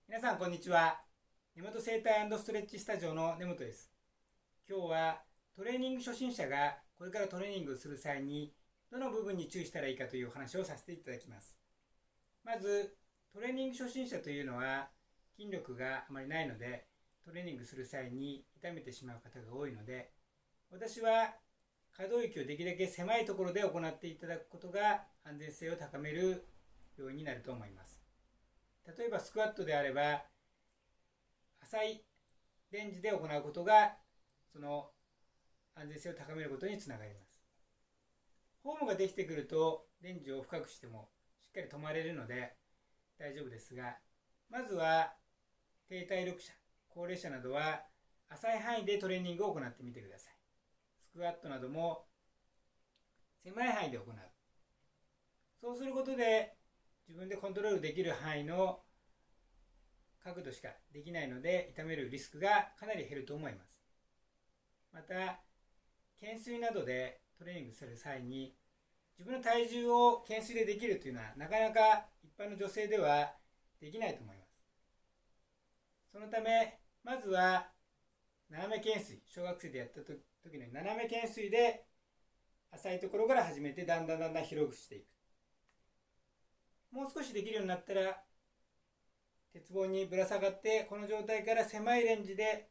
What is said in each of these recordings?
皆さんこんにちは。根本整体ストレッチスタジオの根本です。今日はトレーニング初心者がこれからトレーニングをする際にどの部分に注意したらいいかというお話をさせていただきます。まずトレーニング初心者というのは筋力があまりないので、トレーニングする際に痛めてしまう方が多いので、私は可動域をできるだけ狭いところで行っていただくことが安全性を高める要因になると思います。例えばスクワットであれば、浅いレンジで行うことがその安全性を高めることにつながります。フォームができてくるとレンジを深くしてもしっかり止まれるので大丈夫ですが、まずは低体力者、高齢者などは浅い範囲でトレーニングを行ってみてください。スクワットなども狭い範囲で行う。そうすることで自分でコントロールできる範囲の角度しかできないので、痛めるリスクがかなり減ると思います。また懸垂などでトレーニングする際に自分の体重を懸垂でできるというのはなかなか一般の女性ではできないと思います。そのためまずは斜め懸垂、小学生でやった時のように斜め懸垂で浅いところから始めてだんだん広くしていく。もう少しできるようになったら鉄棒にぶら下がって、この状態から狭いレンジで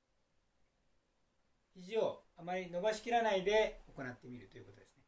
肘をあまり伸ばしきらないで行ってみるということですね。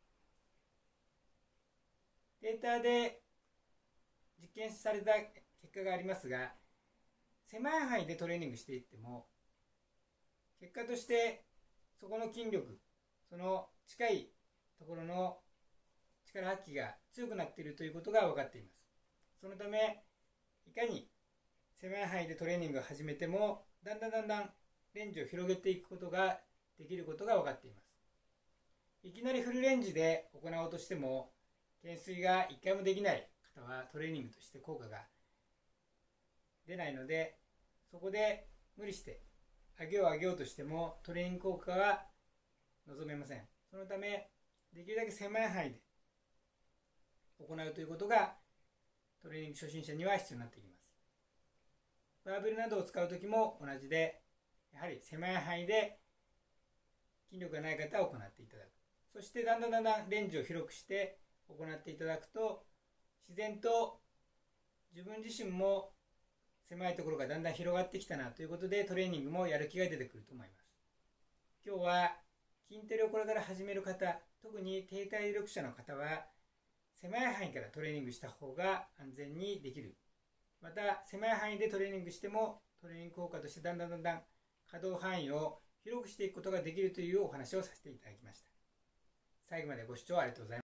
データで実験された結果がありますが、狭い範囲でトレーニングしていっても結果としてそこの筋力、その近いところの力発揮が強くなっているということが分かっています。そのためいかに狭い範囲でトレーニングを始めてもだんだんレンジを広げていくことができることが分かっています。いきなりフルレンジで行おうとしても懸垂が1回もできない方はトレーニングとして効果が出ないので、そこで無理して上げようとしてもトレーニング効果は望めません。そのためできるだけ狭い範囲で行うということがトレーニング初心者には必要になってきます。バーベルなどを使うときも同じで、やはり狭い範囲で筋力がない方は行っていただく。そしてだんだんレンジを広くして行っていただくと、自然と自分自身も狭いところがだんだん広がってきたなということで、トレーニングもやる気が出てくると思います。今日は筋トレをこれから始める方、特に低体力者の方は狭い範囲からトレーニングした方が安全にできる。また狭い範囲でトレーニングしてもトレーニング効果としてだんだん可動範囲を広くしていくことができるというお話をさせていただきました。最後までご視聴ありがとうございました。